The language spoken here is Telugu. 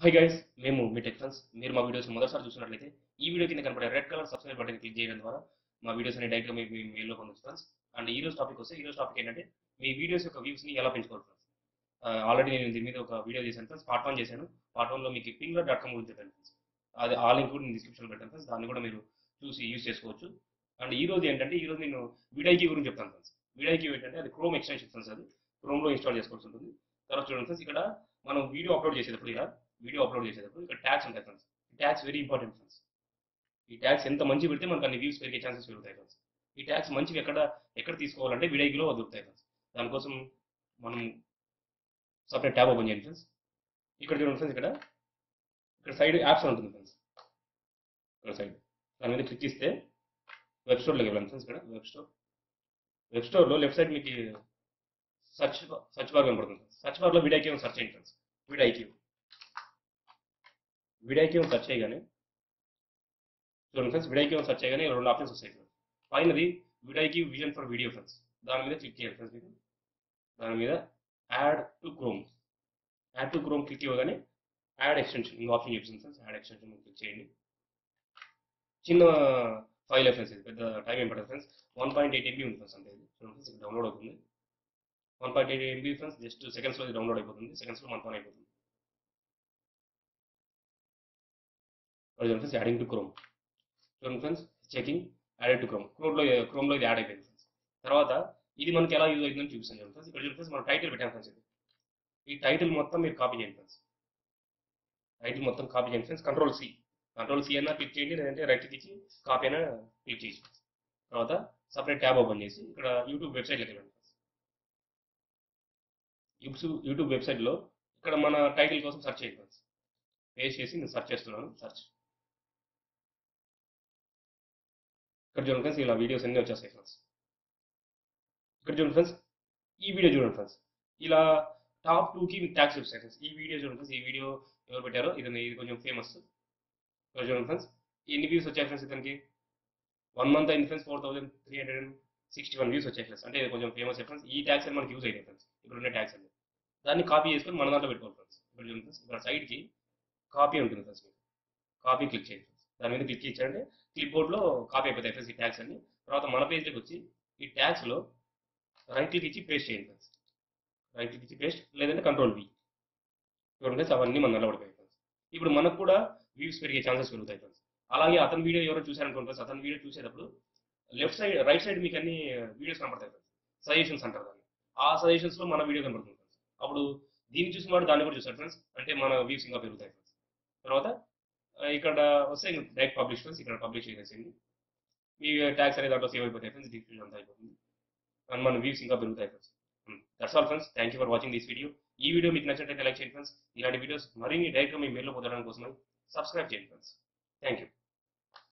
హాయ్ గైస్, మేము మీ టెక్ ఫ్రెండ్స్. మీరు మా వీడియోస్ మొదటిసారి చూసినట్లయితే ఈ వీడియో కింద కనపడే red colour subscribe button click చేయడం ద్వారా మా వీడియోస్ అన్ని డైరెక్ట్గా మీ మెయిల్లో పొందొచ్చు ఫ్రెండ్స్. అండ్ ఈ రోజు టాపిక్ వస్తే, ఈ రోజు టాపిక్ ఏంటంటే మీ వీడియోస్ యొక్క వ్యూస్ని ఎలా పెంచుకోవాలి ఫ్రెండ్స్. ఆల్రెడీ నేను దీని మీద ఒక వీడియో చేశాను ఫ్రెండ్స్, పార్ట్ 1 చేశాను. పార్ట్ 1లో మీకు pingler.com గురించి చెప్పాను ఫ్రెండ్స్. అది ఆ లింక్ కూడా నేను డిస్క్రిప్షన్లో పెట్టాను ఫ్రెండ్స్, దాన్ని కూడా మీరు చూసి యూస్ చేసుకోవచ్చు. అండ్ ఈ రోజు ఏంటంటే, ఈ రోజు నేను విడైకి గురించి చెప్తాను ఫ్రెండ్స్. విడైకి ఏంటంటే అది క్రోమ్ ఎక్స్టెన్షన్ ఫ్రెండ్స్. అది క్రోమ్లో ఇన్స్టాల్ చేసుకోవాల్సి ఉంటుంది. తర్వాత చూడండి ఫ్రెండ్స్, ఇక్కడ మనం వీడియో అప్లోడ్ చేసేటప్పుడు ఇక్కడ ట్యాగ్స్ ఉంటాయి ఫ్రెండ్స్. ఈ ట్యాగ్స్ వెరీ ఇంపార్టెంట్ ఫ్రెండ్స్. ఈ ట్యాగ్స్ ఎంత మంచి పెడితే మనకు అన్ని వ్యూస్ పెరిగే ఛాన్సెస్ పెరుగుతాయి ఫ్రెండ్స్. ఈ ట్యాగ్స్ మంచివి ఎక్కడ తీసుకోవాలంటే విడైకిలో దొరుకుతాయి ఫ్రెండ్స్. దానికోసం మనం సపరేట్ ట్యాబ్ ఓపెన్ చేయండి ఫ్రెండ్స్. ఇక్కడ చూడండి ఫ్రెండ్స్, ఇక్కడ సైడ్ యాప్స్ ఉంటుంది ఫ్రెండ్స్. ఇక్కడ సైడ్ దాని మీద క్లిక్ చేస్తే వెబ్ స్టోర్లోకి వెళ్ళండి ఫ్రెండ్స్. ఇక్కడ వెబ్ స్టోర్లో లెఫ్ట్ సైడ్ మీకు సర్చ్ బార్ కనపడుతుంది. సర్చ్ బార్లో విడైక్యూ సర్చ్ చేయండి ఫ్రెండ్స్. విడైక్యూ సర్చ్ చేయగానే చూడండి ఫ్రెండ్స్, విడైక్యూ సర్చ్ చేయగానే రెండు ఆప్షన్స్ వస్తాయి ఫ్రెండ్స్. పైనది vidIQ vision for video friends. దాని మీద క్లిక్ చేయండి ఫ్రెండ్స్. మీకు దాని మీద యాడ్ టు క్రోమ్ క్లిక్ ఇవ్వగానే యాడ్ ఎక్స్టెన్షన్ ఇంకో ఆప్షన్ చూపిస్తుంది ఫ్రెండ్స్. యాడ్ ఎక్స్టెన్షన్ క్లిక్ చేయండి. చిన్న ఫైల్ ఫ్రెండ్స్, ఇది పెద్ద టైం ఏం పడుతుంది ఫ్రెండ్స్. 1.8 MB ఉంది ఫ్రెండ్స్. అంటే ఇది చూడండి ఫ్రెండ్స్, డౌన్లోడ్ అవుతుంది. 1.8 MB ఫ్రెండ్స్. జస్ట్ సెకండ్స్లో ఇది డౌన్లోడ్ అయిపోతుంది. సెకండ్స్లో మన పని అయిపోతుంది. చూడండి ఫ్రెండ్స్, యాడింగ్ టు క్రోమ్. చూడండి ఫ్రెండ్స్, చెకింగ్ యాడెడ్ టు క్రోమ్లో ఇది యాడ్ అయిపోయింది ఫ్రెండ్స్. తర్వాత ఇది మనకి ఎలా యూజ్ అవుతుందని చూపిస్తాను చూడండి ఫ్రెండ్స్. ఇక్కడ చూడండి ఫ్రెండ్స్, మనం టైటిల్ పెట్టాం ఫ్రెండ్స్. ఈ టైటిల్ మొత్తం మీరు కాపీ చేయండి ఫ్రెండ్స్. కంట్రోల్ సి అయినా క్లిక్ చేయండి, లేదంటే రైట్ క్లిక్ ఇచ్చి కాపీ అయినా క్లిక్ చేయండి. తర్వాత సపరేట్ ట్యాబ్ ఓపెన్ చేసి ఇక్కడ యూట్యూబ్ వెబ్సైట్లోకి వెళ్ళండి ఫ్రెండ్స్. యూట్యూబ్ వెబ్సైట్లో ఇక్కడ మన టైటిల్ కోసం సెర్చ్ చేయండి ఫ్రెండ్స్. పేస్ట్ చేసి నేను సెర్చ్ చేస్తున్నాను. ఇక్కడ చూడండి ఫ్రెండ్స్, ఇలా వీడియోస్ అన్నీ వచ్చేస్తాయి ఫ్రెండ్స్. ఇక్కడ చూడండి ఫ్రెండ్స్, ఈ వీడియో చూడండి ఫ్రెండ్స్. ఇలా టాప్ 2కి మీకు ట్యాగ్స్ వస్తాయి ఫ్రెండ్స్. ఈ వీడియో చూడండి ఫ్రెండ్స్. ఈ వీడియో ఎవరు పెట్టారో ఇది కొంచెం ఫేమస్. ఇక్కడ చూడండి ఫ్రెండ్స్, ఎన్ని వ్యూస్ వచ్చాయి ఫ్రెండ్స్. ఇతనికి 1 మంత్ అయింది ఫ్రెండ్స్. 4361 వ్యూస్ వచ్చాయి ఫ్రెండ్స్. అంటే ఇది కొంచెం ఫేమస్ ఫ్రెండ్స్. ఈ ట్యాగ్స్ అని మనకి యూజ్ అయ్యాయి ఫ్రెండ్స్. ఇక్కడ ఉన్న ట్యాగ్స్ అన్ని దాన్ని కాపీ చేసుకొని మన దాంట్లో పెట్టుకోవాలి ఫ్రెండ్స్. ఇక్కడ చూడండి ఫ్రెండ్స్, ఇక్కడ సైడ్కి కాపీ ఉంటుంది ఫ్రెండ్స్. మీకు కాపీ క్లిక్ చేయండి ఫ్రెండ్స్. దాని మీద క్లిక్ ఇచ్చారంటే క్లిప్ బోర్డ్లో కాపీ అయిపోతాయి ఫ్రెండ్స్ ఈ ట్యాగ్స్ అన్ని. తర్వాత మన పేజ్లోకి వచ్చి ఈ ట్యాగ్స్లో రైట్ క్లిక్ ఇచ్చి పేస్ట్ చేయండి ఫ్రెండ్స్. రైట్ క్లిక్ ఇచ్చి పేస్ట్, లేదంటే కంట్రోల్ V. చూడండి ఫ్రెండ్స్, అవన్నీ మనం నిలబడిపోయాయి ఫ్రెండ్స్. ఇప్పుడు మనకు కూడా వ్యూస్ పెరిగే ఛాన్సెస్ పెరుగుతాయి ఫ్రెండ్స్. అలాగే అతని వీడియో ఎవరో చూశారనుకోండి ఫ్రెండ్స్. అతని వీడియో చూసేటప్పుడు రైట్ సైడ్ మీకు అన్ని వీడియోస్ కనపడతాయి ఫ్రెండ్స్. సజెషన్స్ అంటారు దాన్ని. ఆ సజెషన్స్లో మన వీడియో కనపడుతుంది ఫ్రెండ్స్. అప్పుడు దీన్ని చూసిన వాడు దాన్ని కూడా చూస్తారు ఫ్రెండ్స్. అంటే మన వ్యూస్ ఇంకా పెరుగుతాయి ఫ్రెండ్స్. తర్వాత ఇక్కడ వస్తే డైరెక్ట్ పబ్లిష్ ఫ్రెండ్స్. ఇక్కడ పబ్లిష్ చేసేసింది మీ ట్యాగ్స్ అనేది దాంట్లో సేవ్ అయిపోతాయి ఫ్రెండ్స్. డిస్క్రిప్షన్ అంతా అయిపోతుంది. అండ్ మన వ్యూస్ ఇంకా పెరుగుతాయి friends. That's all friends. Thank you for watching this video. ఈ వీడియో మీకు నచ్చినట్లయితే లైక్ చేయండి ఫ్రెండ్స్. ఇలాంటి వీడియోస్ మరిన్ని డైరెక్ట్గా మీ మెయిల్లో పొందడం కోసం సబ్స్క్రైబ్ చేయండి ఫ్రెండ్స్. Thank you.